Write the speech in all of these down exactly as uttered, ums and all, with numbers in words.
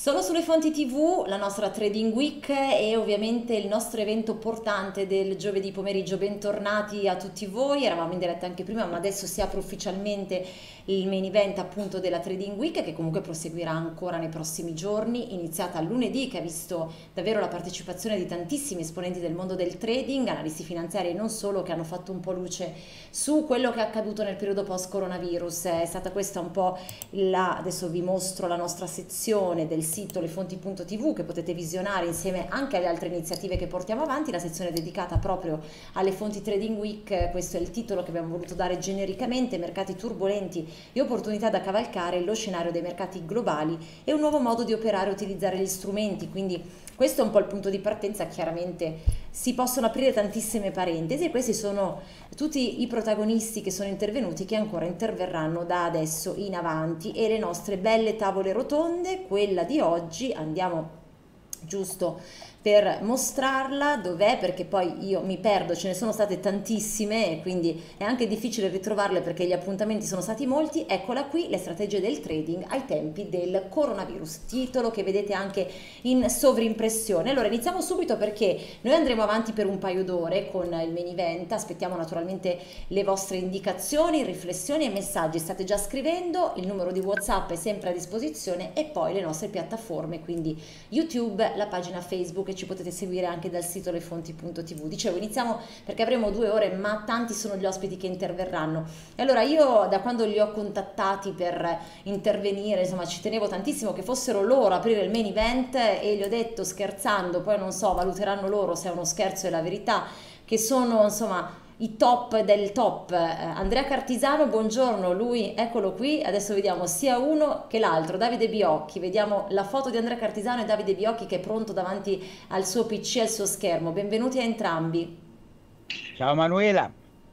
Sono sulle fonti T V, la nostra Trading Week e ovviamente il nostro evento portante del giovedì pomeriggio. Bentornati a tutti voi, eravamo in diretta anche prima, ma adesso si apre ufficialmente il main event appunto della Trading Week, che comunque proseguirà ancora nei prossimi giorni, iniziata lunedì, che ha visto davvero la partecipazione di tantissimi esponenti del mondo del trading, analisti finanziari e non solo, che hanno fatto un po' luce su quello che è accaduto nel periodo post-coronavirus. È stata questa un po' la, adesso vi mostro la nostra sezione del sito lefonti punto t v che potete visionare insieme anche alle altre iniziative che portiamo avanti, la sezione dedicata proprio alle fonti Trading Week. Questo è il titolo che abbiamo voluto dare genericamente: mercati turbolenti e opportunità da cavalcare, lo scenario dei mercati globali e un nuovo modo di operare e utilizzare gli strumenti. Quindi questo è un po' il punto di partenza. Chiaramente si possono aprire tantissime parentesi e questi sono tutti i protagonisti che sono intervenuti, che ancora interverranno da adesso in avanti, e le nostre belle tavole rotonde. Quella di oggi andiamo giusto per mostrarla, dov'è, perché poi io mi perdo, ce ne sono state tantissime e quindi è anche difficile ritrovarle perché gli appuntamenti sono stati molti. Eccola qui: le strategie del trading ai tempi del coronavirus, titolo che vedete anche in sovrimpressione. Allora iniziamo subito, perché noi andremo avanti per un paio d'ore con il main event. Aspettiamo naturalmente le vostre indicazioni, riflessioni e messaggi. State già scrivendo, il numero di WhatsApp è sempre a disposizione, e poi le nostre piattaforme, quindi YouTube, la pagina Facebook, ci potete seguire anche dal sito lefonti punto t v. Dicevo, iniziamo perché avremo due ore, ma tanti sono gli ospiti che interverranno. E allora io, da quando li ho contattati per intervenire, insomma, ci tenevo tantissimo che fossero loro a aprire il main event, e gli ho detto, scherzando, poi non so, valuteranno loro se è uno scherzo e la verità, che sono insomma i top del top. eh, Andrea Cartisano, buongiorno, lui eccolo qui, adesso vediamo sia uno che l'altro. Davide Biocchi, vediamo la foto di Andrea Cartisano e Davide Biocchi che è pronto davanti al suo P C, al suo schermo. Benvenuti a entrambi. Ciao Manuela.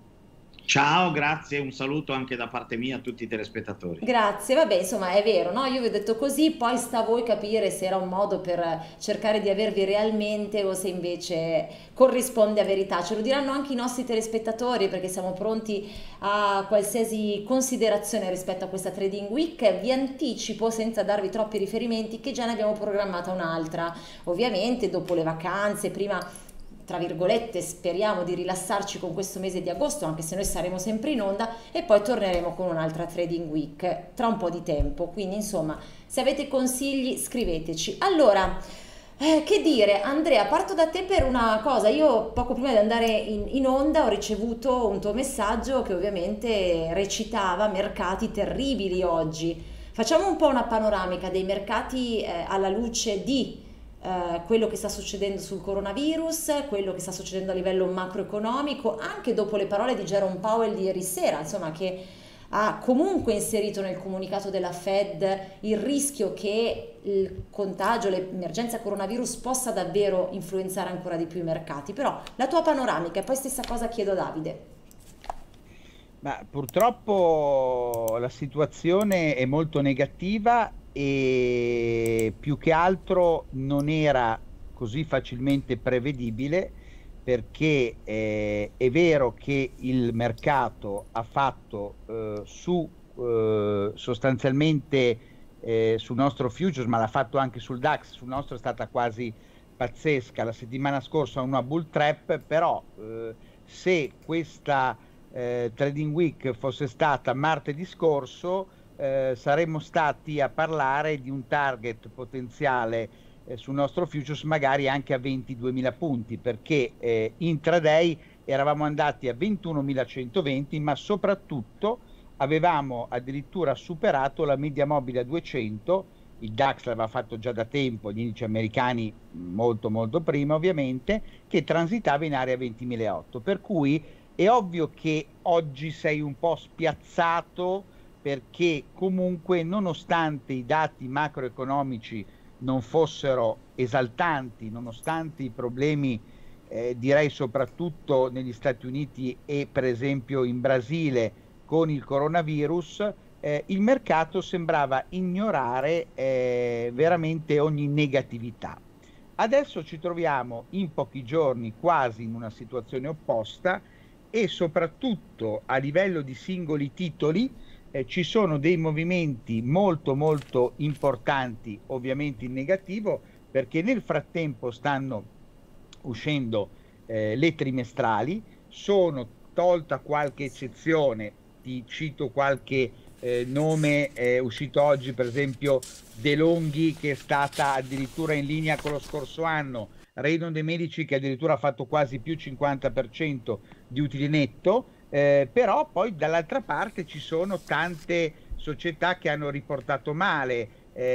Ciao, grazie, un saluto anche da parte mia a tutti i telespettatori. Grazie, vabbè, insomma è vero, no? Io vi ho detto così, poi sta a voi capire se era un modo per cercare di avervi realmente o se invece corrisponde a verità. Ce lo diranno anche i nostri telespettatori, perché siamo pronti a qualsiasi considerazione rispetto a questa Trading Week. Vi anticipo, senza darvi troppi riferimenti, che già ne abbiamo programmata un'altra, ovviamente dopo le vacanze. Prima, tra virgolette, speriamo di rilassarci con questo mese di agosto, anche se noi saremo sempre in onda, e poi torneremo con un'altra Trading Week tra un po' di tempo. Quindi insomma, se avete consigli scriveteci. Allora, eh, che dire, Andrea, parto da te per una cosa. Io poco prima di andare in, in onda ho ricevuto un tuo messaggio che ovviamente recitava mercati terribili oggi. Facciamo un po' una panoramica dei mercati eh, alla luce di eh, quello che sta succedendo sul coronavirus, quello che sta succedendo a livello macroeconomico, anche dopo le parole di Jerome Powell di ieri sera, insomma, che ha comunque inserito nel comunicato della Fed il rischio che il contagio, l'emergenza coronavirus possa davvero influenzare ancora di più i mercati. Però la tua panoramica, e poi stessa cosa chiedo a Davide. Ma purtroppo la situazione è molto negativa e più che altro non era così facilmente prevedibile, perché eh, è vero che il mercato ha fatto eh, su eh, sostanzialmente eh, sul nostro futures, ma l'ha fatto anche sul DAX. Sul nostro è stata quasi pazzesca la settimana scorsa, una bull trap. Però eh, se questa eh, Trading Week fosse stata martedì scorso, eh, saremmo stati a parlare di un target potenziale eh, sul nostro futures magari anche a ventiduemila punti, perché eh, intraday eravamo andati a ventunomilacentoventi, ma soprattutto avevamo addirittura superato la media mobile a duecento. Il DAX l'aveva fatto già da tempo, gli indici americani molto molto prima ovviamente, che transitava in area ventimilaotto, per cui è ovvio che oggi sei un po' spiazzato, perché comunque, nonostante i dati macroeconomici non fossero esaltanti, nonostante i problemi eh, direi soprattutto negli Stati Uniti e per esempio in Brasile con il coronavirus, eh, il mercato sembrava ignorare eh, veramente ogni negatività. Adesso ci troviamo in pochi giorni quasi in una situazione opposta, e soprattutto a livello di singoli titoli eh, ci sono dei movimenti molto molto importanti, ovviamente in negativo, perché nel frattempo stanno uscendo eh, le trimestrali, sono, tolta qualche eccezione, ti cito qualche eh, nome eh, uscito oggi, per esempio De Longhi, che è stata addirittura in linea con lo scorso anno, Raydon De Medici che addirittura ha fatto quasi più cinquanta per cento di utile netto, eh, però poi dall'altra parte ci sono tante società che hanno riportato male,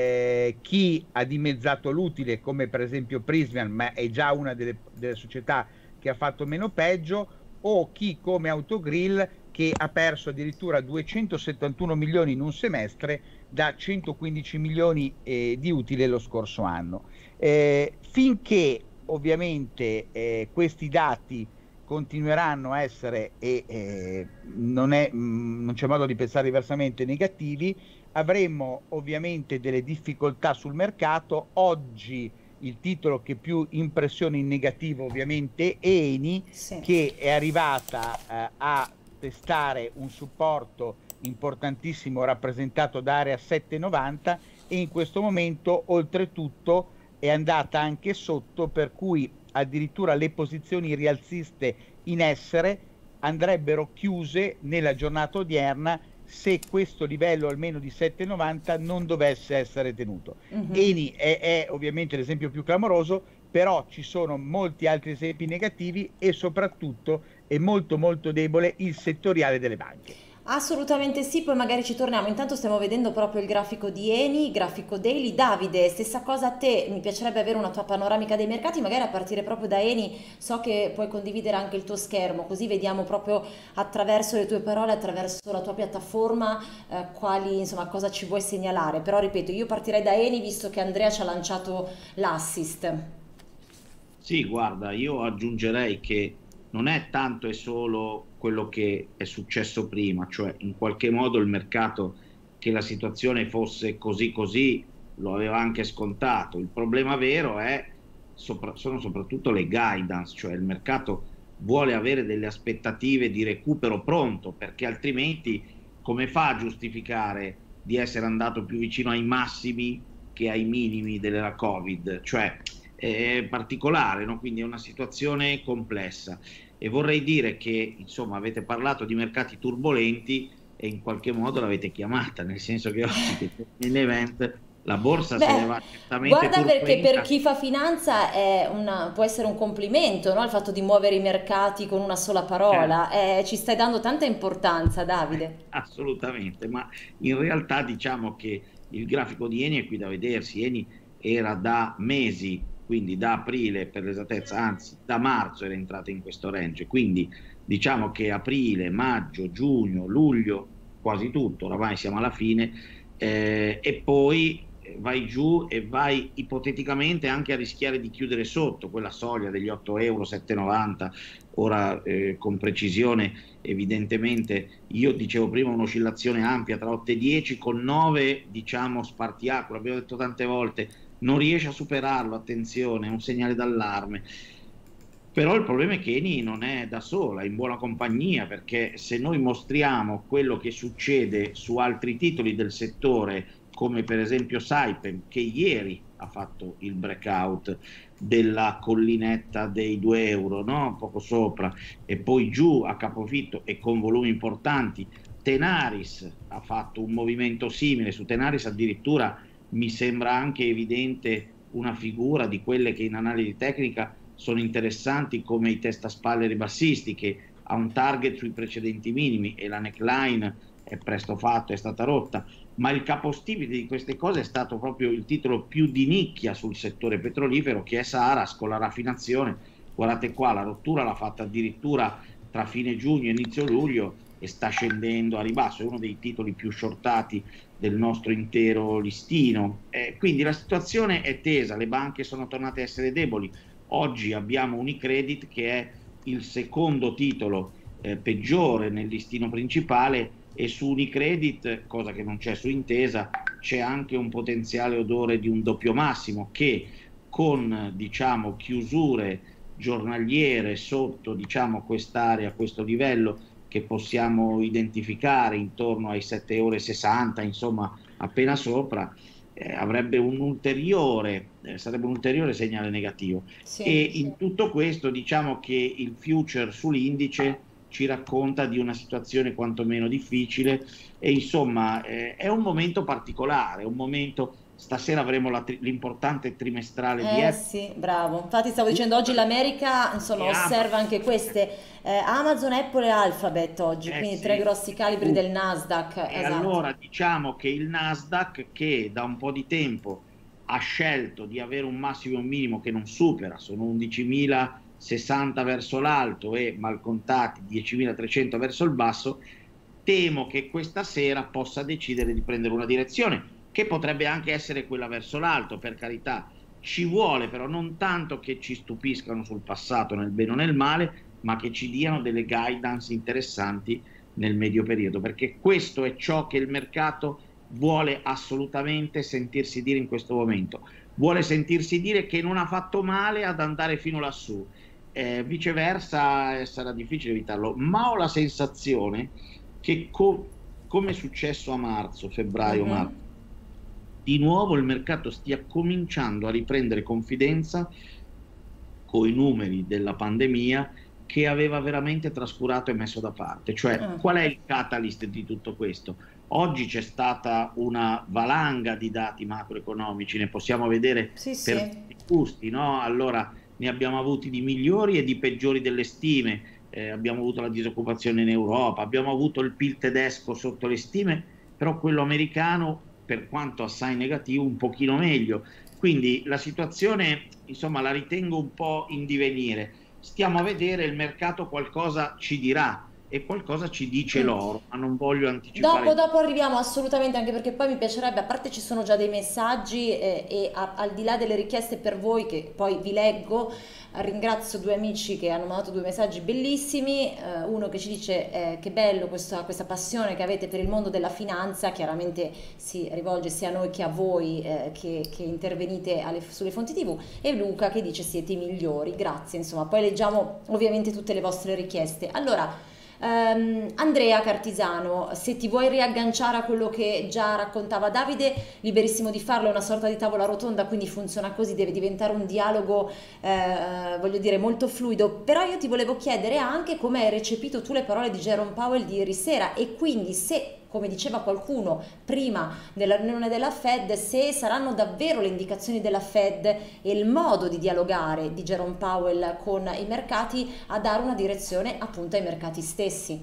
eh, chi ha dimezzato l'utile come per esempio Prysmian, ma è già una delle, delle società che ha fatto meno peggio, o chi come Autogrill che ha perso addirittura duecentosettantuno milioni in un semestre da centoquindici milioni eh, di utile lo scorso anno. Eh, finché ovviamente eh, questi dati continueranno a essere, e eh, non, è, mh, non c'è modo di pensare diversamente, negativi, avremo ovviamente delle difficoltà sul mercato. Oggi il titolo che più impressione in negativo ovviamente è Eni, sì, che è arrivata eh, a testare un supporto importantissimo rappresentato da area sette virgola novanta e in questo momento oltretutto è andata anche sotto, per cui addirittura le posizioni rialziste in essere andrebbero chiuse nella giornata odierna se questo livello almeno di sette virgola novanta non dovesse essere tenuto. Uh-huh. Eni è, è ovviamente l'esempio più clamoroso, però ci sono molti altri esempi negativi e soprattutto è molto molto debole il settoriale delle banche. Assolutamente sì, poi magari ci torniamo. Intanto stiamo vedendo proprio il grafico di Eni, grafico daily. Davide, stessa cosa a te, mi piacerebbe avere una tua panoramica dei mercati, magari a partire proprio da Eni. So che puoi condividere anche il tuo schermo, così vediamo proprio attraverso le tue parole, attraverso la tua piattaforma, eh, quali, insomma, cosa ci vuoi segnalare. Però ripeto, io partirei da Eni visto che Andrea ci ha lanciato l'assist. Sì, guarda, io aggiungerei che non è tanto e solo quello che è successo prima, cioè in qualche modo il mercato, che la situazione fosse così così, lo aveva anche scontato. Il problema vero è, sopra, sono soprattutto le guidance, cioè il mercato vuole avere delle aspettative di recupero pronto, perché altrimenti come fa a giustificare di essere andato più vicino ai massimi che ai minimi della Covid? Cioè è particolare, no? Quindi è una situazione complessa. E vorrei dire che, insomma, avete parlato di mercati turbolenti e in qualche modo l'avete chiamata, nel senso che oggi nell'event la borsa Beh, se ne va certamente guarda, perché turbolenta. per chi fa finanza è una, può essere un complimento, no? Il fatto di muovere i mercati con una sola parola. Certo. Eh, ci stai dando tanta importanza, Davide. Assolutamente, ma in realtà diciamo che il grafico di Eni è qui da vedersi. Eni era da mesi, quindi da aprile per l'esattezza, anzi da marzo era entrata in questo range, quindi diciamo che aprile, maggio, giugno, luglio, quasi tutto, oramai siamo alla fine, eh, e poi vai giù e vai ipoteticamente anche a rischiare di chiudere sotto quella soglia degli otto euro, sette virgola novanta. Ora eh, con precisione, evidentemente io dicevo prima un'oscillazione ampia tra otto e dieci con nove diciamo spartiacque, abbiamo detto tante volte, non riesce a superarlo, attenzione, è un segnale d'allarme. Però il problema è che Eni non è da sola, è in buona compagnia, perché se noi mostriamo quello che succede su altri titoli del settore, come per esempio Saipem, che ieri ha fatto il breakout della collinetta dei due euro, no? Poco sopra, e poi giù a capofitto e con volumi importanti. Tenaris ha fatto un movimento simile, su Tenaris addirittura mi sembra anche evidente una figura di quelle che in analisi tecnica sono interessanti, come i testaspalle ribassisti, che ha un target sui precedenti minimi e la neckline è presto fatto, è stata rotta, ma il capostipite di queste cose è stato proprio il titolo più di nicchia sul settore petrolifero, che è Saras con la raffinazione. Guardate qua, la rottura l'ha fatta addirittura tra fine giugno e inizio luglio e sta scendendo a ribasso, è uno dei titoli più shortati del nostro intero listino. Eh, quindi la situazione è tesa, le banche sono tornate a essere deboli. Oggi abbiamo Unicredit che è il secondo titolo eh, peggiore nel listino principale, e su Unicredit, cosa che non c'è su Intesa, c'è anche un potenziale odore di un doppio massimo che con diciamo chiusure giornaliere sotto diciamo quest'area, questo livello che possiamo identificare intorno ai sette euro e sessanta, insomma appena sopra, eh, avrebbe un ulteriore, eh, sarebbe un ulteriore segnale negativo. Sì. E in tutto questo diciamo che il future sull'indice ci racconta di una situazione quantomeno difficile e insomma eh, è un momento particolare, un momento, stasera avremo l'importante trimestrale eh, di Apple. Sì, bravo. Infatti stavo dicendo oggi l'America insomma osserva anche queste eh, Amazon, Apple e Alphabet oggi, eh, quindi sì. tre grossi calibri uh. del Nasdaq. E esatto. allora diciamo che il Nasdaq, che da un po' di tempo ha scelto di avere un massimo e un minimo che non supera, sono undicimilasessanta verso l'alto e malcontati diecimilatrecento verso il basso, temo che questa sera possa decidere di prendere una direzione che potrebbe anche essere quella verso l'alto, per carità. Ci vuole però non tanto che ci stupiscano sul passato nel bene o nel male, ma che ci diano delle guidance interessanti nel medio periodo, perché questo è ciò che il mercato vuole assolutamente sentirsi dire in questo momento. Vuole sentirsi dire che non ha fatto male ad andare fino lassù, eh, viceversa eh, sarà difficile evitarlo, ma ho la sensazione che co come è successo a marzo, febbraio, Mm-hmm. marzo, di nuovo il mercato stia cominciando a riprendere confidenza coi numeri della pandemia che aveva veramente trascurato e messo da parte. Cioè, Mm. qual è il catalyst di tutto questo? Oggi c'è stata una valanga di dati macroeconomici, ne possiamo vedere Sì, per sì. tutti i gusti, no? Allora, ne abbiamo avuti di migliori e di peggiori delle stime. Eh, abbiamo avuto la disoccupazione in Europa, abbiamo avuto il P I L tedesco sotto le stime, però quello americano, per quanto assai negativo, un pochino meglio. Quindi la situazione, insomma, la ritengo un po' in divenire. Stiamo a vedere, il mercato qualcosa ci dirà e qualcosa ci dice Mm. l'oro, ma non voglio anticipare. Dopo, dopo arriviamo assolutamente, anche perché poi mi piacerebbe, a parte ci sono già dei messaggi eh, e a- al di là delle richieste per voi che poi vi leggo, eh, ringrazio due amici che hanno mandato due messaggi bellissimi, eh, uno che ci dice eh, che bello questa, questa passione che avete per il mondo della finanza, chiaramente si rivolge sia a noi che a voi eh, che, che intervenite alle- sulle fonti tivù, e Luca che dice siete i migliori, grazie, insomma, poi leggiamo ovviamente tutte le vostre richieste. Allora, Ehm, Andrea Cartisano, se ti vuoi riagganciare a quello che già raccontava Davide, liberissimo di farlo, è una sorta di tavola rotonda, quindi funziona così, deve diventare un dialogo, eh, voglio dire, molto fluido. Però io ti volevo chiedere anche come hai recepito tu le parole di Jerome Powell di ieri sera e quindi se, come diceva qualcuno prima della riunione della Fed, se saranno davvero le indicazioni della Fed e il modo di dialogare di Jerome Powell con i mercati a dare una direzione appunto ai mercati stessi.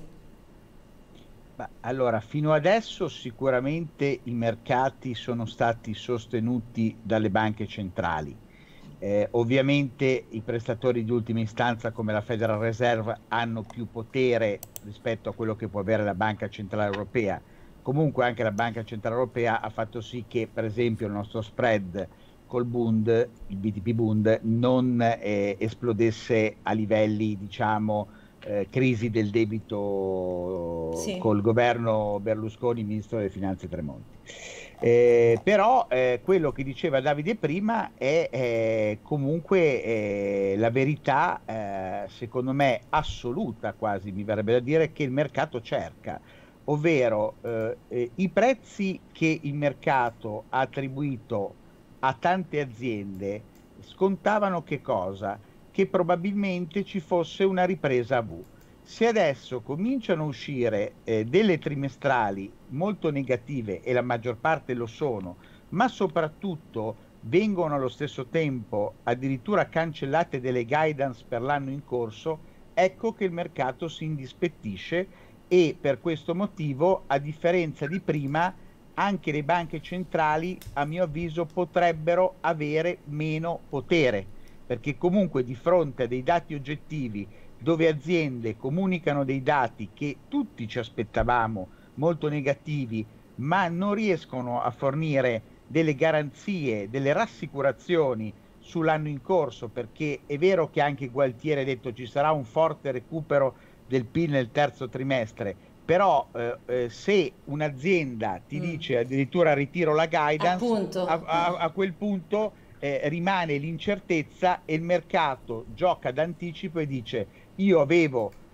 Ma allora, fino adesso sicuramente i mercati sono stati sostenuti dalle banche centrali. Eh, ovviamente i prestatori di ultima istanza come la Federal Reserve hanno più potere rispetto a quello che può avere la Banca Centrale Europea. Comunque anche la Banca Centrale Europea ha fatto sì che, per esempio, il nostro spread col Bund, il B T P Bund, non eh, esplodesse a livelli, diciamo, eh, crisi del debito Sì. col governo Berlusconi, ministro delle Finanze Tremonti. Eh, però eh, quello che diceva Davide prima è eh, comunque eh, la verità, eh, secondo me assoluta quasi, mi verrebbe da dire, che il mercato cerca, ovvero eh, eh, i prezzi che il mercato ha attribuito a tante aziende scontavano che cosa? Che probabilmente ci fosse una ripresa a V. Se adesso cominciano a uscire eh, delle trimestrali molto negative, e la maggior parte lo sono, ma soprattutto vengono allo stesso tempo addirittura cancellate delle guidance per l'anno in corso, ecco che il mercato si indispettisce e per questo motivo, a differenza di prima, anche le banche centrali, a mio avviso, potrebbero avere meno potere, perché comunque di fronte a dei dati oggettivi dove aziende comunicano dei dati che tutti ci aspettavamo molto negativi, ma non riescono a fornire delle garanzie, delle rassicurazioni sull'anno in corso, perché è vero che anche Gualtieri ha detto ci sarà un forte recupero del P I L nel terzo trimestre, però eh, eh, se un'azienda ti mm. dice addirittura ritiro la guidance, a, a, a quel punto eh, rimane l'incertezza e il mercato gioca d'anticipo e dice io avevo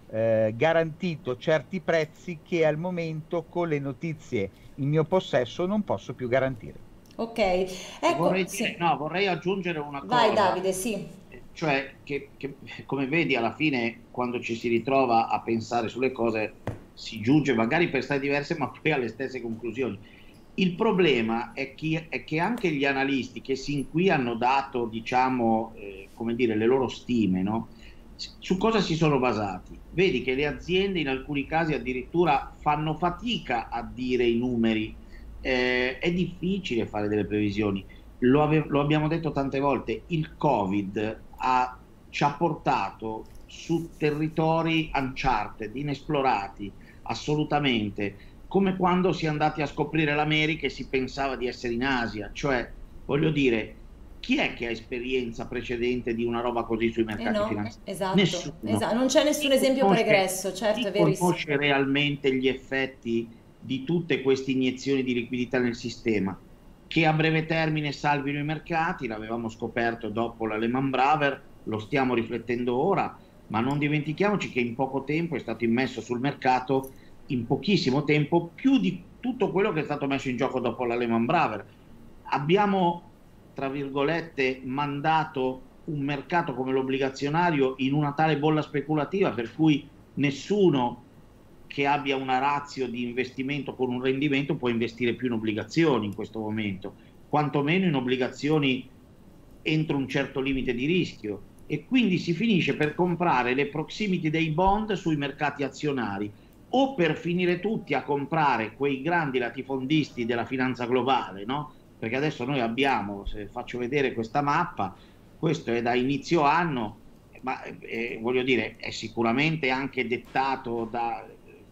eh, garantito certi prezzi che al momento con le notizie in mio possesso non posso più garantire. Ok, E ecco, vorrei dire, sì. no, vorrei aggiungere una Vai cosa, Davide, sì. eh, cioè che, che, come vedi alla fine quando ci si ritrova a pensare sulle cose si giunge magari per strade diverse ma poi alle stesse conclusioni. Il problema è, chi, è che anche gli analisti che sin qui hanno dato, diciamo, eh, come dire, le loro stime, no? Su cosa si sono basati? Vedi che le aziende in alcuni casi addirittura fanno fatica a dire i numeri, eh, è difficile fare delle previsioni. Lo, ave- lo abbiamo detto tante volte, il Covid ha- ci ha portato su territori uncharted, inesplorati, assolutamente, come quando si è andati a scoprire l'America e si pensava di essere in Asia, cioè, voglio dire, chi è che ha esperienza precedente di una roba così sui Eh mercati no, finanziari? esatto, Nessuno. esatto, non c'è nessun Chi esempio conosce, pregresso, certo, chi è verissimo. conosce realmente gli effetti di tutte queste iniezioni di liquidità nel sistema? Che a breve termine salvino i mercati, l'avevamo scoperto dopo la Lehman Brothers, lo stiamo riflettendo ora, ma non dimentichiamoci che in poco tempo è stato immesso sul mercato, in pochissimo tempo, più di tutto quello che è stato messo in gioco dopo la Lehman Brothers. Abbiamo, tra virgolette, mandato un mercato come l'obbligazionario in una tale bolla speculativa per cui nessuno che abbia una ratio di investimento con un rendimento può investire più in obbligazioni in questo momento, quantomeno in obbligazioni entro un certo limite di rischio, e quindi si finisce per comprare le proximity dei bond sui mercati azionari o per finire tutti a comprare quei grandi latifondisti della finanza globale, no? Perché adesso noi abbiamo, se faccio vedere questa mappa, questo è da inizio anno, ma eh, voglio dire, è sicuramente anche dettato da,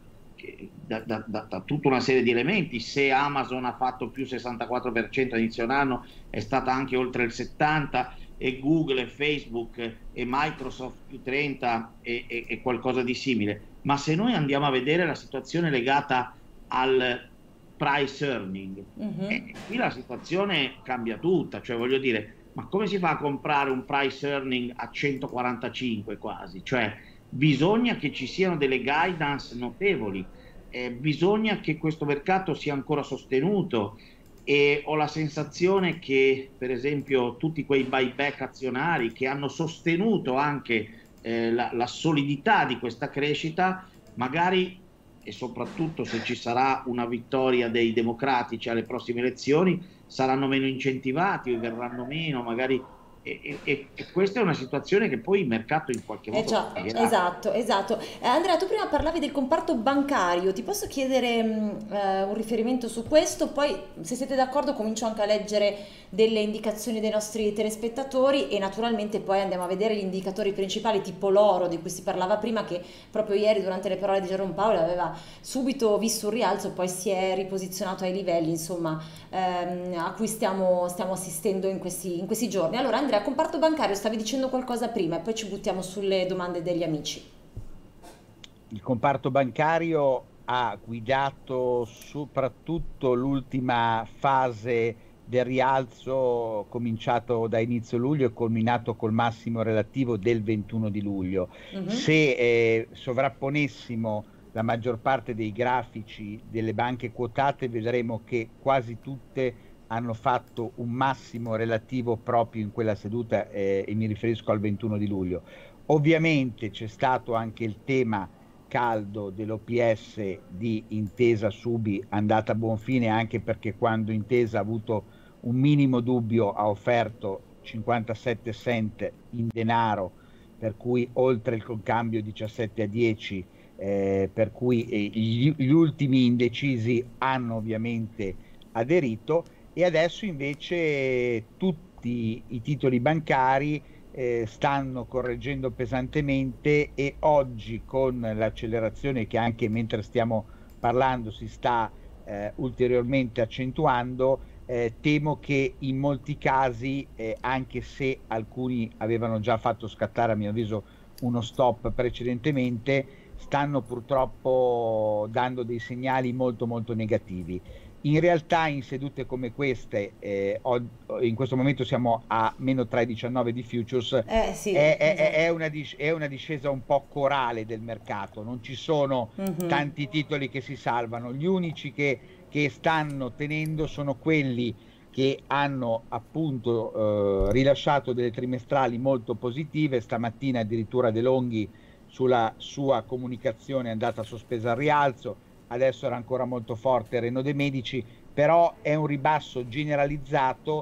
da, da, da, da tutta una serie di elementi. Se Amazon ha fatto più sessantaquattro per cento a inizio anno, è stata anche oltre il settanta per cento, e Google e Facebook e Microsoft più trenta e, e, e qualcosa di simile. Ma se noi andiamo a vedere la situazione legata al price earning, Mhm. eh, qui la situazione cambia tutta, cioè voglio dire, ma come si fa a comprare un price earning a centoquarantacinque quasi? Cioè bisogna che ci siano delle guidance notevoli, eh, bisogna che questo mercato sia ancora sostenuto, e ho la sensazione che per esempio tutti quei buyback azionari che hanno sostenuto anche eh, la, la solidità di questa crescita, magari, e soprattutto se ci sarà una vittoria dei democratici alle prossime elezioni, saranno meno incentivati o verranno meno, magari, e, e, e questa è una situazione che poi il mercato in qualche Eh modo già, pagherà. esatto, esatto. Eh, Andrea, tu prima parlavi del comparto bancario, ti posso chiedere mh, eh, un riferimento su questo? Poi, se siete d'accordo, comincio anche a leggere delle indicazioni dei nostri telespettatori e naturalmente poi andiamo a vedere gli indicatori principali, tipo l'oro di cui si parlava prima, che proprio ieri durante le parole di Jerome Powell aveva subito visto un rialzo, poi si è riposizionato ai livelli, insomma, ehm, a cui stiamo, stiamo assistendo in questi, in questi giorni. Allora, Andrea, comparto bancario, stavi dicendo qualcosa prima e poi ci buttiamo sulle domande degli amici. Il comparto bancario ha guidato soprattutto l'ultima fase del rialzo cominciato da inizio luglio e culminato col massimo relativo del ventuno di luglio. Mhm. Se eh, sovrapponessimo la maggior parte dei grafici delle banche quotate, vedremo che quasi tutte hanno fatto un massimo relativo proprio in quella seduta, eh, e mi riferisco al ventuno di luglio. Ovviamente c'è stato anche il tema caldo dell'O P S di Intesa Subi andata a buon fine, anche perché quando Intesa ha avuto un minimo dubbio ha offerto cinquantasette cent in denaro, per cui oltre il concambio diciassette a dieci, eh, per cui eh, gli, gli ultimi indecisi hanno ovviamente aderito, e adesso invece tutti i titoli bancari eh, stanno correggendo pesantemente, e oggi con l'accelerazione che anche mentre stiamo parlando si sta eh, ulteriormente accentuando, eh, temo che in molti casi, eh, anche se alcuni avevano già fatto scattare a mio avviso uno stop precedentemente, stanno purtroppo dando dei segnali molto molto negativi. In realtà in sedute come queste, eh, in questo momento siamo a meno tre virgola diciannove di futures, eh, sì, è, è, esatto. è, una è una discesa un po' corale del mercato, non ci sono mm-hmm. tanti titoli che si salvano, gli unici che, che stanno tenendo sono quelli che hanno appunto eh, rilasciato delle trimestrali molto positive. Stamattina addirittura De Longhi sulla sua comunicazione è andata sospesa al rialzo. Adesso era ancora molto forte Reno De Medici, però è un ribasso generalizzato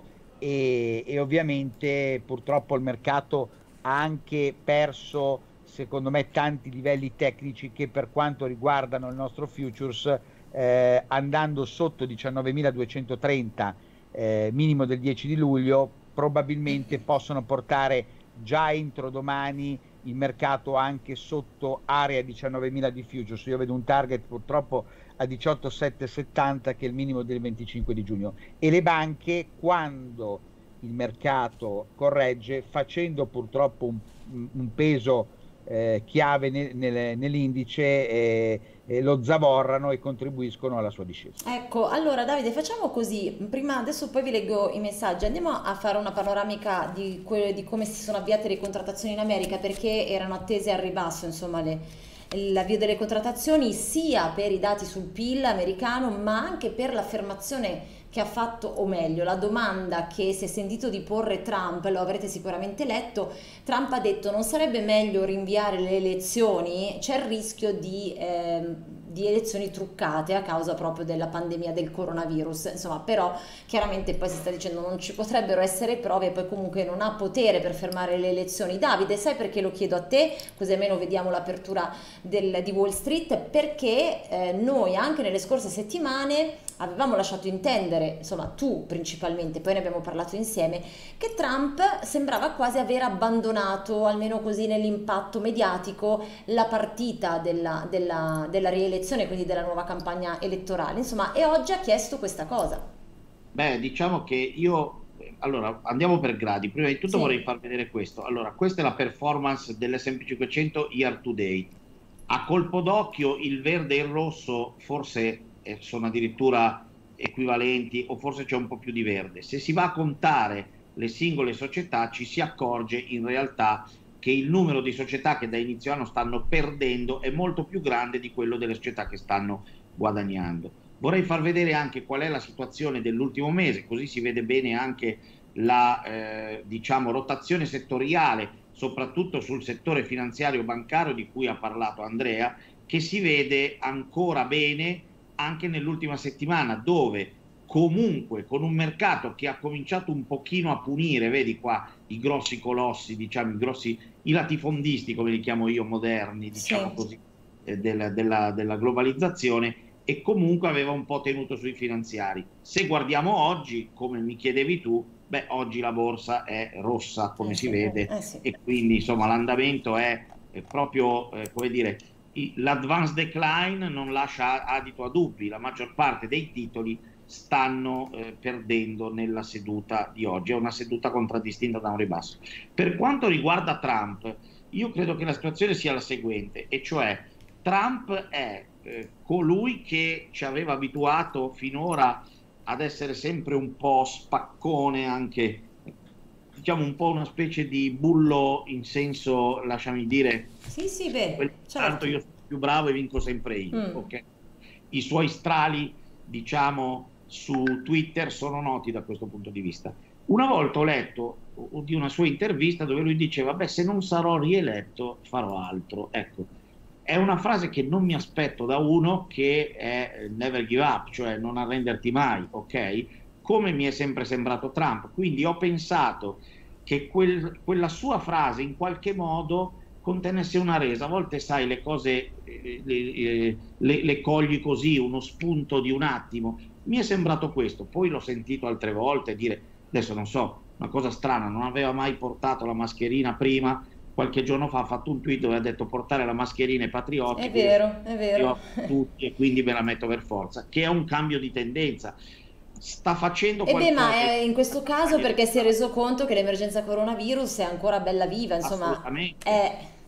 e, e ovviamente purtroppo il mercato ha anche perso, secondo me, tanti livelli tecnici che per quanto riguardano il nostro futures, eh, andando sotto diciannovemiladuecentotrenta, eh, minimo del dieci di luglio, probabilmente possono portare già entro domani il mercato anche sotto area diciannovemila di futures. Io vedo un target purtroppo a diciotto virgola settecentosettanta che è il minimo del venticinque di giugno, e le banche, quando il mercato corregge, facendo purtroppo un, un peso eh, chiave nel, nel, nell'indice, eh, eh, lo zavorrano e contribuiscono alla sua discesa. Ecco, allora Davide, facciamo così, prima, adesso poi vi leggo i messaggi, andiamo a fare una panoramica di, que- di come si sono avviate le contrattazioni in America, perché erano attese al ribasso, insomma, le, l'avvio delle contrattazioni, sia per i dati sul P I L americano, ma anche per l'affermazione che ha fatto, o meglio, la domanda che si è sentito di porre Trump, lo avrete sicuramente letto. Trump ha detto: non sarebbe meglio rinviare le elezioni? C'è il rischio di, eh, di elezioni truccate a causa proprio della pandemia del coronavirus, insomma, però chiaramente poi si sta dicendo non ci potrebbero essere prove, e poi comunque non ha potere per fermare le elezioni. Davide, sai perché lo chiedo a te? Così almeno vediamo l'apertura del, di Wall Street, perché eh, noi anche nelle scorse settimane avevamo lasciato intendere, insomma tu principalmente, poi ne abbiamo parlato insieme, che Trump sembrava quasi aver abbandonato, almeno così nell'impatto mediatico, la partita della, della, della rielezione, quindi della nuova campagna elettorale, insomma, e oggi ha chiesto questa cosa. Beh, diciamo che io, allora andiamo per gradi. Prima di tutto sì. vorrei far vedere questo. Allora, questa è la performance dell'esse and pi cinquecento year to date. A colpo d'occhio il verde e il rosso forse sono addirittura equivalenti, o forse c'è un po' più di verde. Se si va a contare le singole società ci si accorge in realtà che il numero di società che da inizio anno stanno perdendo è molto più grande di quello delle società che stanno guadagnando. Vorrei far vedere anche qual è la situazione dell'ultimo mese, così si vede bene anche la eh, diciamo rotazione settoriale, soprattutto sul settore finanziario bancario di cui ha parlato Andrea, che si vede ancora bene anche nell'ultima settimana, dove comunque con un mercato che ha cominciato un pochino a punire, vedi qua i grossi colossi, diciamo i grossi, i latifondisti come li chiamo io, moderni, diciamo sì. così, eh, della, della, della globalizzazione, e comunque aveva un po' tenuto sui finanziari. Se guardiamo oggi, come mi chiedevi tu, beh, oggi la borsa è rossa, come eh si sì, vede, eh sì. e quindi insomma l'andamento è, è proprio, eh, come dire, l'advanced decline non lascia adito a dubbi. La maggior parte dei titoli stanno eh, perdendo nella seduta di oggi. È una seduta contraddistinta da un ribasso. Per quanto riguarda Trump, io credo che la situazione sia la seguente, e cioè Trump è eh, colui che ci aveva abituato finora ad essere sempre un po' spaccone, anche diciamo un po' una specie di bullo, in senso, lasciami dire, sì sì beh, certo. tanto io sono più bravo e vinco sempre io, mm. okay? I suoi strali, diciamo, su Twitter sono noti da questo punto di vista. Una volta ho letto di una sua intervista dove lui diceva: beh, se non sarò rieletto farò altro. Ecco, è una frase che non mi aspetto da uno che è never give up, cioè non arrenderti mai, ok? Come mi è sempre sembrato Trump. Quindi ho pensato che quel, quella sua frase in qualche modo contenesse una resa. A volte, sai, le cose eh, le, le, le cogli così, uno spunto di un attimo. Mi è sembrato questo, poi l'ho sentito altre volte dire, adesso non so, una cosa strana, non aveva mai portato la mascherina prima. Qualche giorno fa ha fatto un tweet dove ha detto: portare la mascherina è patriottico. È vero, è vero. Tutti, e quindi me la metto per forza, che è un cambio di tendenza. Sta facendo qualcosa. E beh, ma è in questo caso perché si è reso conto che l'emergenza coronavirus è ancora bella viva, insomma. Assolutamente. È...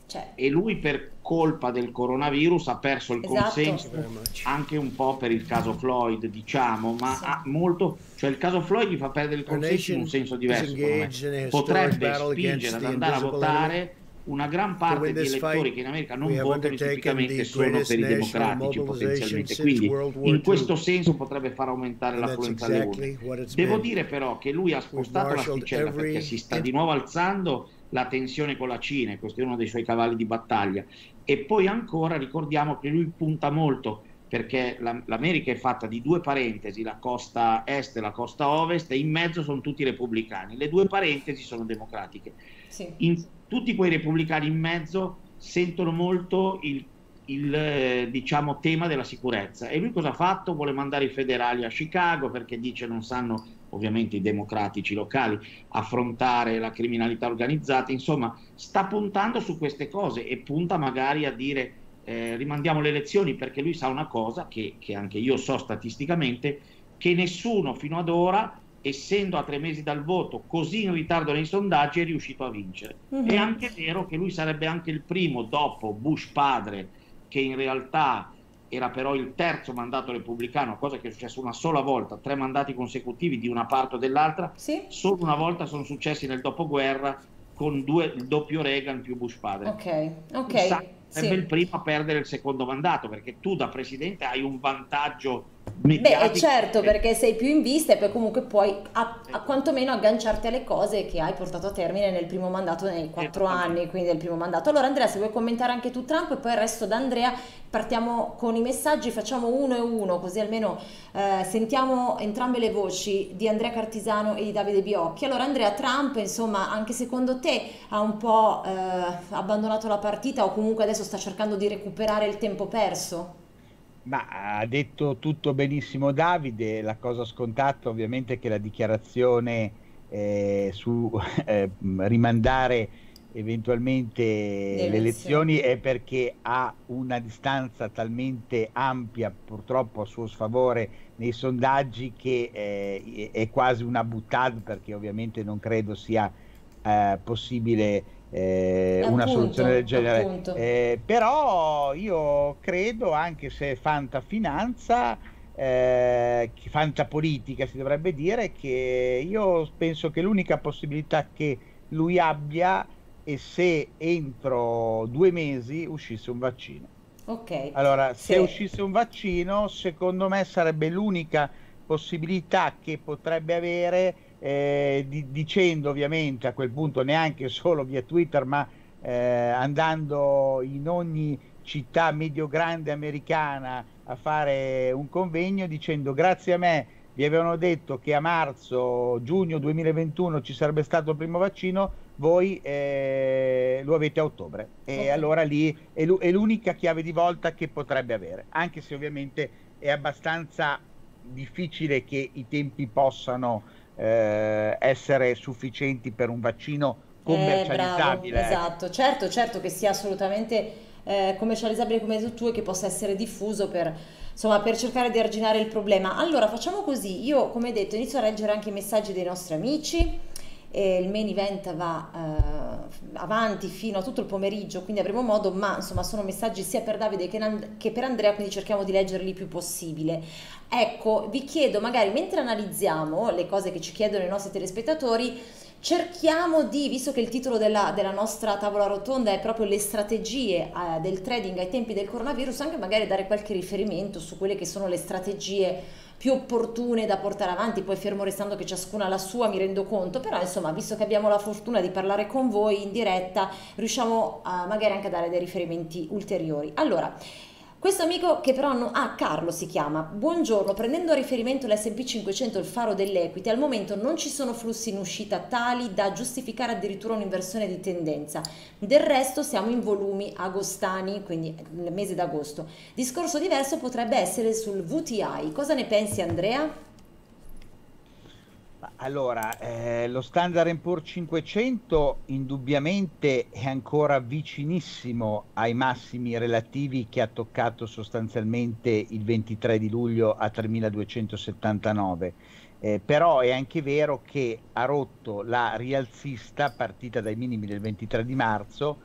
Cioè, e lui per colpa del coronavirus ha perso il esatto. consenso anche un po' per il caso Floyd, diciamo, ma Sì. ha molto, cioè il caso Floyd gli fa perdere il Our consenso in un nation senso is diverso, secondo me. engaged in a historic Potrebbe battle against spingere ad the andare a invisible enemy. votare una gran To parte win di this elettori fight, che in America we non have votano undertaken tipicamente the sono greatest per i national democratici mobilization potenzialmente, since quindi World War in questo Two. senso potrebbe far aumentare And that's l'affluenza alle urne. exactly what it's Devo been. dire però che lui ha spostato marshaled l'asticella perché every si sta di nuovo alzando la tensione con la Cina, e questo è uno dei suoi cavalli di battaglia. E poi ancora ricordiamo che lui punta molto, perché la- l'America è fatta di due parentesi, la costa est e la costa ovest, e in mezzo sono tutti repubblicani. Le due parentesi sono democratiche. Sì. In tutti quei repubblicani in mezzo sentono molto il, il, eh, diciamo, tema della sicurezza. E lui cosa ha fatto? Vuole mandare i federali a Chicago perché dice non sanno, ovviamente i democratici locali, affrontare la criminalità organizzata. Insomma, sta puntando su queste cose e punta magari a dire eh, rimandiamo le elezioni, perché lui sa una cosa che, che anche io so statisticamente, che nessuno fino ad ora, essendo a tre mesi dal voto così in ritardo nei sondaggi, è riuscito a vincere. Mhm. È anche vero che lui sarebbe anche il primo dopo Bush padre, che in realtà era però il terzo mandato repubblicano, cosa che è successa una sola volta, tre mandati consecutivi di una parte o dell'altra. Sì? Solo una volta sono successi nel dopoguerra, con due, il doppio Reagan più Bush padre. Ok, ok. Chissà, sarebbe Sì. il primo a perdere il secondo mandato, perché tu da presidente hai un vantaggio Beh, mediatico. è certo, perché sei più in vista e poi comunque puoi a, a quantomeno agganciarti alle cose che hai portato a termine nel primo mandato, nei quattro Esattamente. anni, quindi del primo mandato. Allora Andrea, se vuoi commentare anche tu Trump, e poi il resto da Andrea, partiamo con i messaggi, facciamo uno e uno, così almeno eh, sentiamo entrambe le voci di Andrea Cartisano e di Davide Biocchi. Allora Andrea, Trump, insomma, anche secondo te ha un po' eh, abbandonato la partita, o comunque adesso sta cercando di recuperare il tempo perso? Ma ha detto tutto benissimo Davide. La cosa scontata ovviamente è che la dichiarazione eh, su eh, rimandare eventualmente Le le elezioni. elezioni è perché ha una distanza talmente ampia, purtroppo a suo sfavore, nei sondaggi, che eh, è quasi una boutade, perché ovviamente non credo sia eh, possibile eh, una Appunto, soluzione del genere. appunto. Eh, però io credo, anche se è fantafinanza, eh, che- fantapolitica si dovrebbe dire, che io penso che l'unica possibilità che lui abbia è se entro due mesi uscisse un vaccino. Ok, Allora, se se uscisse un vaccino, secondo me sarebbe l'unica possibilità che potrebbe avere, eh, di- dicendo ovviamente a quel punto neanche solo via Twitter, ma eh, andando in ogni città medio-grande americana a fare un convegno dicendo: grazie a me vi avevano detto che a marzo, giugno duemilaventuno ci sarebbe stato il primo vaccino, voi eh, lo avete a ottobre. E Ok. allora lì è l'u- è l'unica chiave di volta che potrebbe avere, anche se ovviamente è abbastanza difficile che i tempi possano eh, essere sufficienti per un vaccino Eh, bravo, commercializzabile. ecco. esatto, certo, certo che sia assolutamente eh, commercializzabile come hai detto tu, e che possa essere diffuso per, insomma, per cercare di arginare il problema. Allora facciamo così, io come detto inizio a leggere anche i messaggi dei nostri amici, e il main event va eh, avanti fino a tutto il pomeriggio, quindi avremo modo, ma insomma sono messaggi sia per Davide che, Nan- che per Andrea, quindi cerchiamo di leggerli il più possibile. Ecco, vi chiedo, magari mentre analizziamo le cose che ci chiedono i nostri telespettatori, cerchiamo di, visto che il titolo della, della nostra tavola rotonda è proprio le strategie eh, del trading ai tempi del coronavirus, anche magari dare qualche riferimento su quelle che sono le strategie più opportune da portare avanti, poi fermo restando che ciascuna ha la sua, mi rendo conto, però insomma, visto che abbiamo la fortuna di parlare con voi in diretta, riusciamo a, magari anche a dare dei riferimenti ulteriori. Allora, questo amico che però non... Ah, Carlo si chiama. Buongiorno, prendendo a riferimento l'esse and pi cinquecento, il faro dell'equity, al momento non ci sono flussi in uscita tali da giustificare addirittura un'inversione di tendenza. Del resto siamo in volumi agostani, quindi nel mese d'agosto. Discorso diverso potrebbe essere sul vu ti i. Cosa ne pensi, Andrea? Ma Allora, eh, lo Standard and Poor's cinquecento indubbiamente è ancora vicinissimo ai massimi relativi che ha toccato sostanzialmente il ventitré di luglio a tremiladuecentosettantanove, eh, però è anche vero che ha rotto la rialzista partita dai minimi del ventitré di marzo,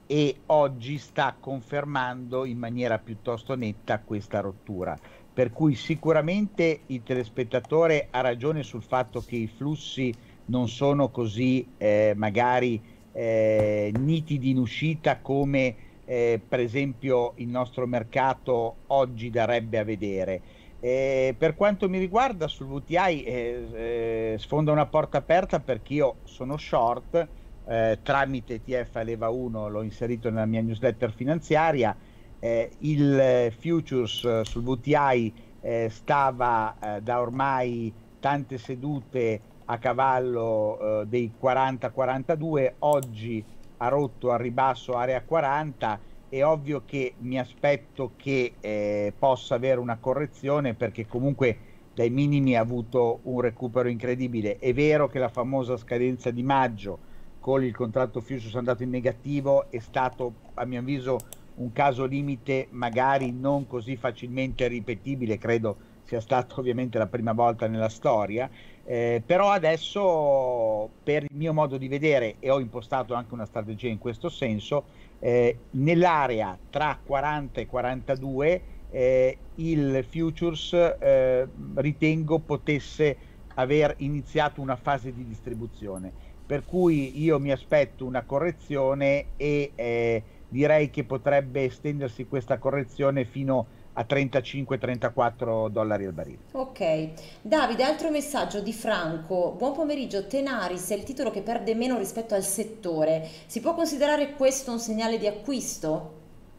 e oggi sta confermando in maniera piuttosto netta questa rottura. Per cui sicuramente il telespettatore ha ragione sul fatto che i flussi non sono così eh, magari eh, nitidi in uscita come eh, per esempio il nostro mercato oggi darebbe a vedere. Eh, per quanto mi riguarda sul V T I eh, eh, sfonda una porta aperta, perché io sono short eh, tramite T F a leva uno, l'ho inserito nella mia newsletter finanziaria. Eh, il eh, futures eh, sul V T I eh, stava eh, da ormai tante sedute a cavallo eh, dei quaranta quarantadue, oggi ha rotto al ribasso area quaranta. È ovvio che mi aspetto che eh, possa avere una correzione, perché comunque dai minimi ha avuto un recupero incredibile. È vero che la famosa scadenza di maggio con il contratto futures andato in negativo è stato, a mio avviso, un caso limite magari non così facilmente ripetibile, credo sia stato ovviamente la prima volta nella storia, eh, però adesso per il mio modo di vedere, e ho impostato anche una strategia in questo senso, eh, nell'area tra quaranta e quarantadue eh, il futures eh, ritengo potesse aver iniziato una fase di distribuzione, per cui io mi aspetto una correzione e eh, direi che potrebbe estendersi questa correzione fino a trentacinque trentaquattro dollari al barile. Ok, Davide, altro messaggio di Franco. Buon pomeriggio, Tenaris è il titolo che perde meno rispetto al settore. Si può considerare questo un segnale di acquisto?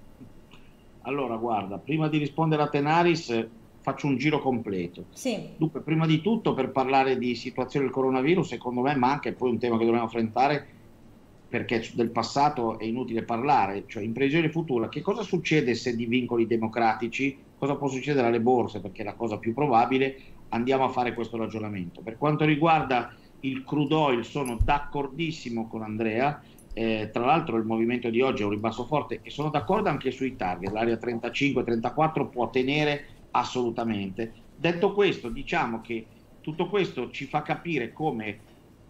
Allora, guarda, prima di rispondere a Tenaris faccio un giro completo. Sì. Dunque, prima di tutto, per parlare di situazione del coronavirus, secondo me, ma anche poi un tema che dobbiamo affrontare, perché del passato è inutile parlare, cioè in previsione futura, che cosa succede se di vincoli democratici, cosa può succedere alle borse, perché è la cosa più probabile, andiamo a fare questo ragionamento. Per quanto riguarda il crude oil sono d'accordissimo con Andrea, eh, tra l'altro il movimento di oggi è un ribasso forte e sono d'accordo anche sui target, l'area trentacinque trentaquattro può tenere assolutamente. Detto questo, diciamo che tutto questo ci fa capire come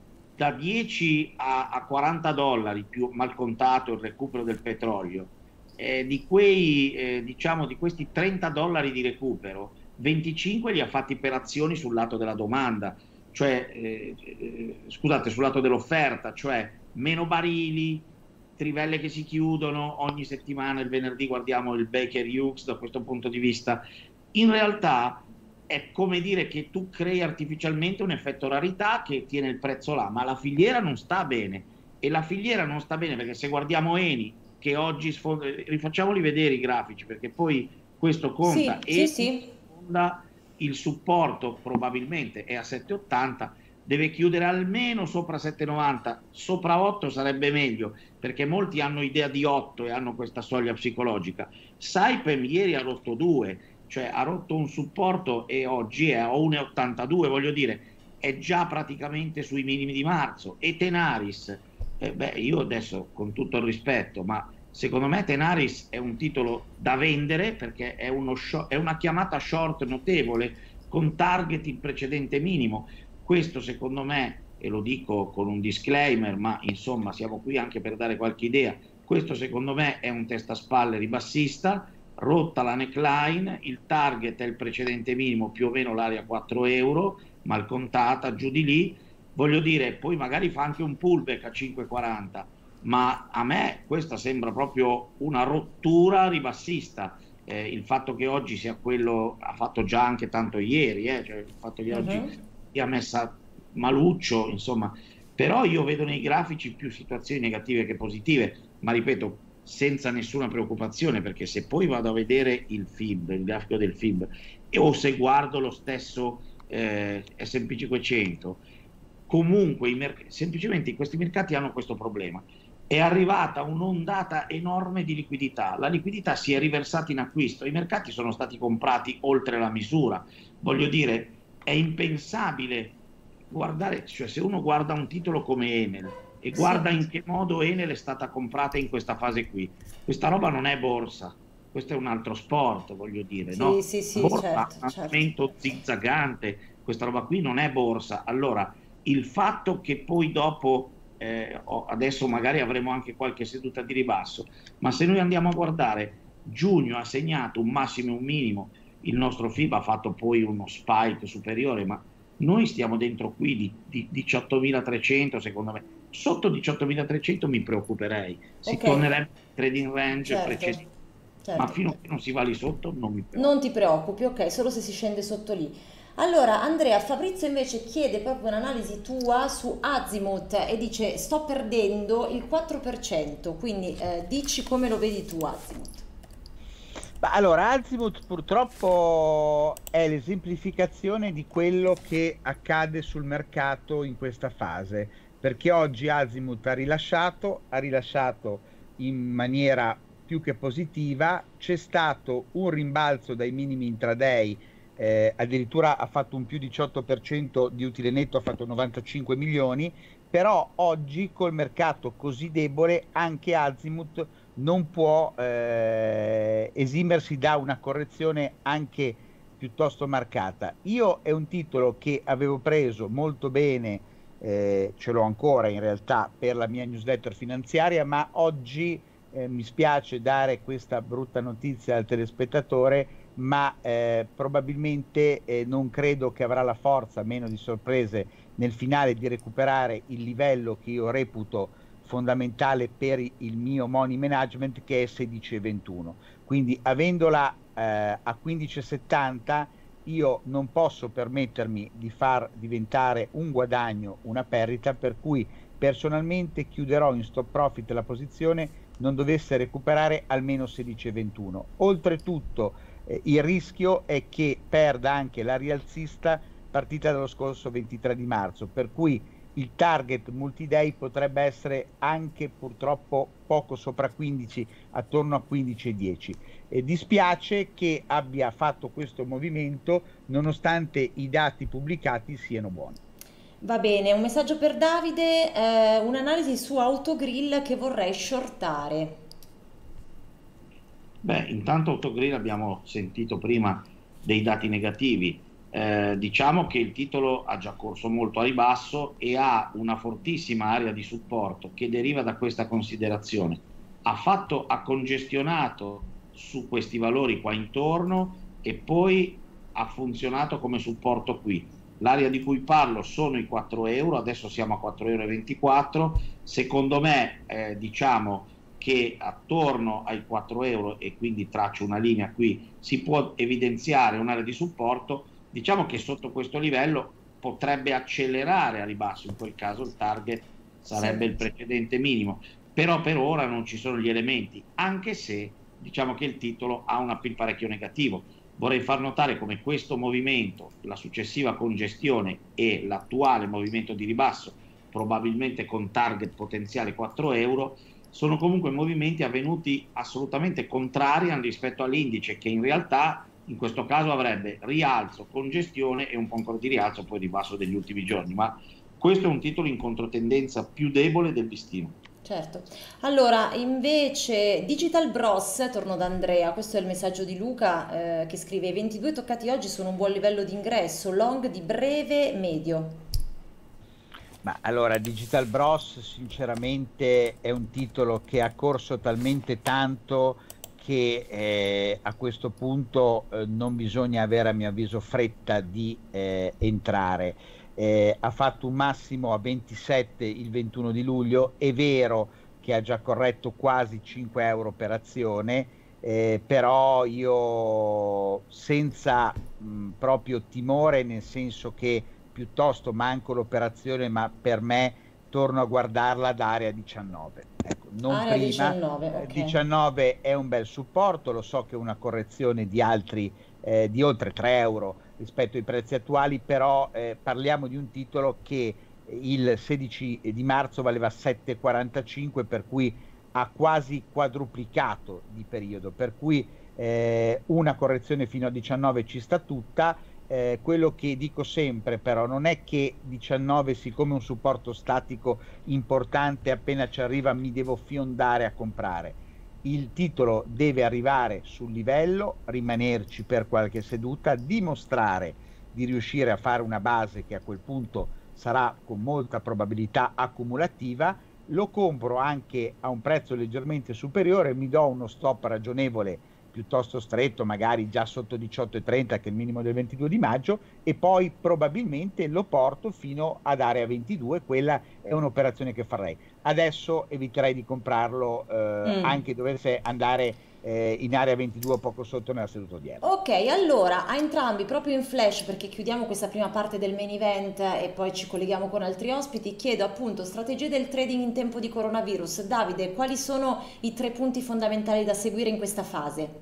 da dieci a, a quaranta dollari più mal contato il recupero del petrolio, eh, di quei eh, diciamo di questi trenta dollari di recupero, venticinque li ha fatti per azioni sul lato della domanda, cioè eh, eh, scusate, sul lato dell'offerta, cioè meno barili, trivelle che si chiudono ogni settimana, il venerdì guardiamo il Baker Hughes da questo punto di vista. In realtà è come dire che tu crei artificialmente un effetto rarità che tiene il prezzo là, ma la filiera non sta bene, e la filiera non sta bene perché se guardiamo Eni, che oggi sfonda, rifacciamoli vedere i grafici perché poi questo conta, sì, e sì, sì. Sfonda, il supporto probabilmente è a sette ottanta, deve chiudere almeno sopra sette novanta, sopra otto sarebbe meglio perché molti hanno idea di otto e hanno questa soglia psicologica. Saipem ieri ha rotto due, cioè ha rotto un supporto e oggi è a uno virgola ottantadue, voglio dire, è già praticamente sui minimi di marzo. E Tenaris, eh, beh, io adesso con tutto il rispetto, ma secondo me Tenaris è un titolo da vendere perché è, uno short, è una chiamata short notevole con target il precedente minimo. Questo secondo me, e lo dico con un disclaimer, ma insomma siamo qui anche per dare qualche idea, questo secondo me è un testa-spalle ribassista, rotta la neckline, il target è il precedente minimo, più o meno l'area quattro euro, mal contata, giù di lì, voglio dire, poi magari fa anche un pullback a cinque quaranta, ma a me questa sembra proprio una rottura ribassista. Eh, il fatto che oggi sia quello, ha fatto già anche tanto ieri, eh, cioè il fatto che uh-huh. oggi sia messa maluccio, insomma, però io vedo nei grafici più situazioni negative che positive, ma ripeto, senza nessuna preoccupazione, perché se poi vado a vedere il F I B, il grafico del F I B, e o se guardo lo stesso eh, S and P cinquecento, comunque i merc- semplicemente questi mercati hanno questo problema. È arrivata un'ondata enorme di liquidità, la liquidità si è riversata in acquisto, i mercati sono stati comprati oltre la misura, voglio dire, è impensabile guardare, cioè se uno guarda un titolo come Enel e guarda sì. in che modo Enel è stata comprata in questa fase qui, questa roba non è borsa, questo è un altro sport, voglio dire, sì, no? Sì, sì, borsa certo, ha un andamento certo. zizzagante, questa roba qui non è borsa. Allora, il fatto che poi dopo eh, adesso magari avremo anche qualche seduta di ribasso, ma se noi andiamo a guardare, giugno ha segnato un massimo e un minimo, il nostro F I B ha fatto poi uno spike superiore, ma noi stiamo dentro qui di, di diciottomilatrecento, secondo me. Sotto diciottomilatrecento mi preoccuperei, si Ok, tornerebbe al trading range certo, precedente, ma certo. fino a che non si va lì sotto non mi preoccupo. Non ti preoccupi, ok, solo se si scende sotto lì. Allora, Andrea, Fabrizio invece chiede proprio un'analisi tua su Azimut e dice sto perdendo il quattro per cento, quindi eh, dici come lo vedi tu Azimut. Ma allora, Azimut purtroppo è l'esemplificazione di quello che accade sul mercato in questa fase, perché oggi Azimut ha rilasciato, ha rilasciato in maniera più che positiva, c'è stato un rimbalzo dai minimi intraday, eh, addirittura ha fatto un più diciotto per cento di utile netto, ha fatto novantacinque milioni, però oggi col mercato così debole anche Azimut non può eh, esimersi da una correzione anche piuttosto marcata. Io è un titolo che avevo preso molto bene, eh, ce l'ho ancora in realtà per la mia newsletter finanziaria, ma oggi eh, mi spiace dare questa brutta notizia al telespettatore, ma eh, probabilmente eh, non credo che avrà la forza, meno di sorprese, nel finale di recuperare il livello che io reputo fondamentale per il mio money management, che è sedici e ventuno. Quindi avendola eh, a quindici e settanta io non posso permettermi di far diventare un guadagno una perdita, per cui personalmente chiuderò in stop profit la posizione non dovesse recuperare almeno sedici e ventuno. Oltretutto eh, il rischio è che perda anche la rialzista partita dallo scorso ventitré di marzo, per cui il target multi-day potrebbe essere anche purtroppo poco sopra quindici, attorno a quindici e dieci. E dispiace che abbia fatto questo movimento nonostante i dati pubblicati siano buoni. Va bene, un messaggio per Davide, eh, un'analisi su Autogrill che vorrei shortare. Beh, intanto Autogrill abbiamo sentito prima dei dati negativi. Eh, diciamo che il titolo ha già corso molto a ribasso e ha una fortissima area di supporto che deriva da questa considerazione. Ha fatto, ha congestionato su questi valori qua intorno e poi ha funzionato come supporto qui. L'area di cui parlo sono i quattro euro, adesso siamo a quattro e ventiquattro euro. Secondo me, eh, diciamo che attorno ai quattro euro, e quindi traccio una linea qui, si può evidenziare un'area di supporto. Diciamo che sotto questo livello potrebbe accelerare a ribasso, in quel caso il target sarebbe Sì. il precedente minimo, però per ora non ci sono gli elementi, anche se diciamo che il titolo ha un appeal parecchio negativo. Vorrei far notare come questo movimento, la successiva congestione e l'attuale movimento di ribasso, probabilmente con target potenziale quattro euro, sono comunque movimenti avvenuti assolutamente contrari rispetto all'indice, che in realtà in questo caso avrebbe rialzo, congestione e un po' ancora di rialzo, poi ribasso degli ultimi giorni, ma questo è un titolo in controtendenza più debole del listino. Certo. Allora, invece, Digital Bros, torno da Andrea, questo è il messaggio di Luca eh, che scrive: i ventidue toccati oggi sono un buon livello di ingresso, long di breve, medio. Ma allora, Digital Bros sinceramente è un titolo che ha corso talmente tanto che eh, a questo punto eh, non bisogna avere, a mio avviso, fretta di eh, entrare. Eh, ha fatto un massimo a ventisette il ventuno di luglio, è vero che ha già corretto quasi cinque euro per azione, eh, però io senza mh, proprio timore, nel senso che piuttosto manco l'operazione, ma per me torno a guardarla ad area diciannove. Ecco, non Area prima. diciannove, Eh, ok. diciannove è un bel supporto, lo so che è una correzione di altri eh, di oltre tre euro rispetto ai prezzi attuali, però eh, parliamo di un titolo che il sedici di marzo valeva sette e quarantacinque, per cui ha quasi quadruplicato di periodo, per cui eh, una correzione fino a diciannove ci sta tutta. Eh, quello che dico sempre però non è che diciannove, siccome un supporto statico importante, appena ci arriva mi devo fiondare a comprare. Il titolo deve arrivare sul livello, rimanerci per qualche seduta, dimostrare di riuscire a fare una base che a quel punto sarà con molta probabilità accumulativa, lo compro anche a un prezzo leggermente superiore, mi do uno stop ragionevole piuttosto stretto, magari già sotto diciotto e trenta, che è il minimo del ventidue di maggio, e poi probabilmente lo porto fino ad area ventidue. Quella è un'operazione che farei. Adesso eviterei di comprarlo eh, Mm. anche dovesse andare eh, in area ventidue o poco sotto nella seduta odierna. Ok, allora a entrambi, proprio in flash, perché chiudiamo questa prima parte del main event e poi ci colleghiamo con altri ospiti, chiedo appunto strategie del trading in tempo di coronavirus. Davide, quali sono i tre punti fondamentali da seguire in questa fase?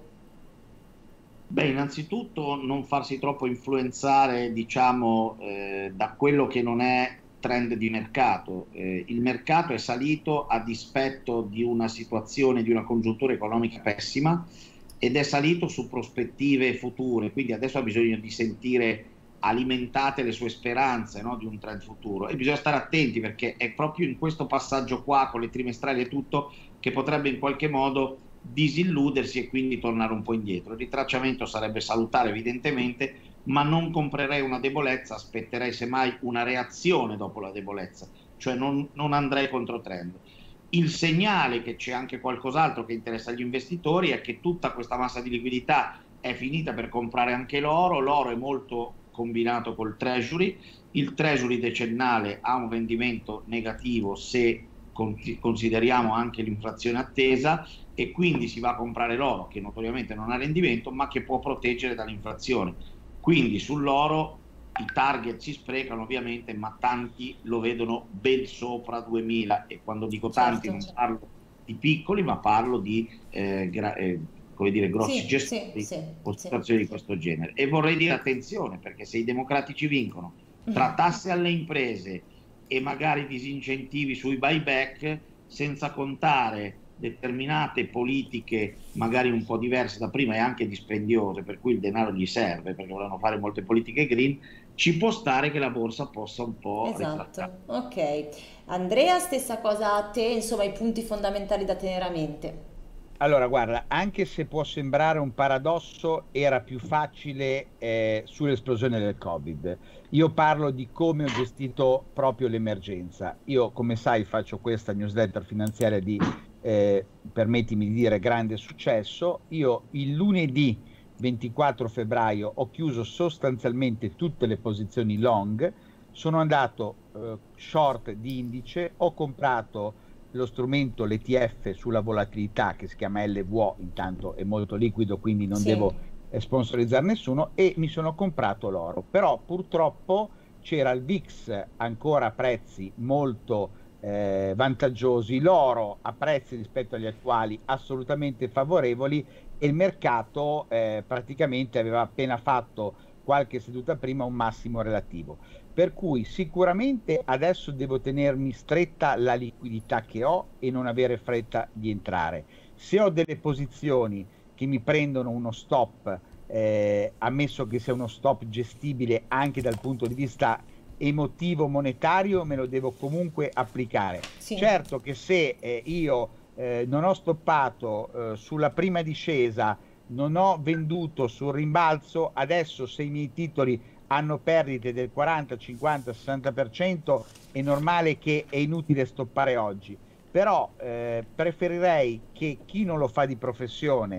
Beh, innanzitutto non farsi troppo influenzare, diciamo, eh, da quello che non è trend di mercato. Eh, il mercato è salito a dispetto di una situazione, di una congiuntura economica pessima, ed è salito su prospettive future, quindi adesso ha bisogno di sentire alimentate le sue speranze, no, di un trend futuro, e bisogna stare attenti, perché è proprio in questo passaggio qua, con le trimestrali e tutto, che potrebbe in qualche modo disilludersi e quindi tornare un po' indietro. Il ritracciamento sarebbe salutare evidentemente, ma non comprerei una debolezza, aspetterei semmai una reazione dopo la debolezza, cioè non, non andrei controtrend. Il segnale che c'è anche qualcos'altro che interessa agli investitori è che tutta questa massa di liquidità è finita per comprare anche l'oro. L'oro è molto combinato col treasury, il treasury decennale ha un rendimento negativo se consideriamo anche l'inflazione attesa, e quindi si va a comprare l'oro, che notoriamente non ha rendimento ma che può proteggere dall'inflazione. Quindi sull'oro i target si sprecano ovviamente, ma tanti lo vedono ben sopra duemila, e quando dico tanti Certo. non parlo di piccoli, ma parlo di eh, eh, come dire, grossi Sì, gestori sì, sì, o sì. situazioni di questo genere. E vorrei dire attenzione, perché se i democratici vincono tra tasse alle imprese e magari disincentivi sui buyback, senza contare determinate politiche magari un po' diverse da prima e anche dispendiose, per cui il denaro gli serve perché vogliono fare molte politiche green, ci può stare che la borsa possa un po' Esatto, ok. Andrea, stessa cosa a te, insomma, i punti fondamentali da tenere a mente. Allora, guarda, anche se può sembrare un paradosso, era più facile eh, sull'esplosione del Covid. Io parlo di come ho gestito proprio l'emergenza. Io, come sai, faccio questa newsletter finanziaria di, eh, permettimi di dire, grande successo. Io il lunedì ventiquattro febbraio ho chiuso sostanzialmente tutte le posizioni long, sono andato eh, short di indice, ho comprato lo strumento, l'E T F sulla volatilità che si chiama L V O, intanto è molto liquido, quindi non Sì. devo eh, sponsorizzare nessuno, e mi sono comprato l'oro. Però purtroppo c'era il V I X ancora a prezzi molto eh, vantaggiosi, l'oro a prezzi rispetto agli attuali assolutamente favorevoli, e il mercato eh, praticamente aveva appena fatto qualche seduta prima un massimo relativo. Per cui sicuramente adesso devo tenermi stretta la liquidità che ho e non avere fretta di entrare. Se ho delle posizioni che mi prendono uno stop, eh, ammesso che sia uno stop gestibile anche dal punto di vista emotivo monetario, me lo devo comunque applicare. Sì. Certo che se eh, io eh, non ho stoppato eh, sulla prima discesa, non ho venduto sul rimbalzo, adesso se i miei titoli hanno perdite del quaranta, cinquanta, sessanta per cento, è normale che è inutile stoppare oggi. Però eh, preferirei che chi non lo fa di professione,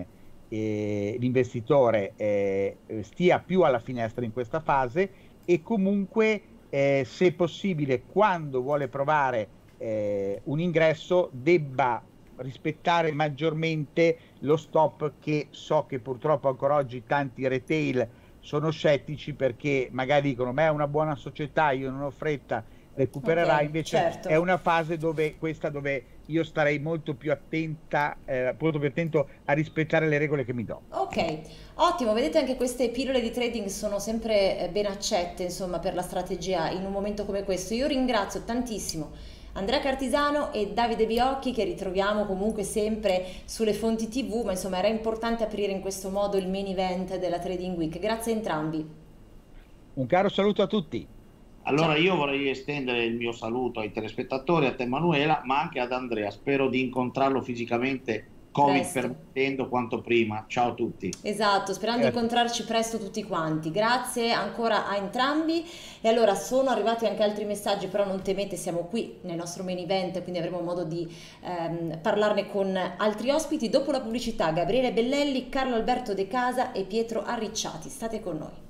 eh, l'investitore, eh, stia più alla finestra in questa fase, e comunque eh, se possibile, quando vuole provare eh, un ingresso, debba rispettare maggiormente lo stop, che so che purtroppo ancora oggi tanti retail sono scettici, perché magari dicono: ma è una buona società, io non ho fretta, recupererà. Ok, Invece certo. è una fase dove questa dove io starei molto più attenta, eh, molto più attento a rispettare le regole che mi do. Ok, ottimo, vedete anche queste pillole di trading sono sempre eh, ben accette, insomma, per la strategia in un momento come questo. Io ringrazio tantissimo Andrea Cartisano e Davide Biocchi, che ritroviamo comunque sempre sulle fonti tivù, ma insomma era importante aprire in questo modo il main event della Trading Week. Grazie a entrambi. Un caro saluto a tutti. Allora Ciao. io vorrei estendere il mio saluto ai telespettatori, a te Manuela, ma anche ad Andrea. Spero di incontrarlo fisicamente Covid presto. permettendo, quanto prima. Ciao a tutti. Esatto, sperando di Certo. incontrarci presto tutti quanti. Grazie ancora a entrambi. E allora sono arrivati anche altri messaggi, però non temete, siamo qui nel nostro main event, quindi avremo modo di ehm, parlarne con altri ospiti. Dopo la pubblicità, Gabriele Bellelli, Carlo Alberto De Casa e Pietro Arricciati. State con noi.